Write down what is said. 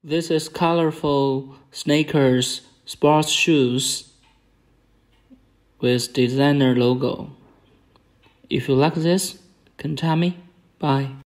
This is colorful sneakers sports shoes with designer logo. If you like this, contact me. Bye.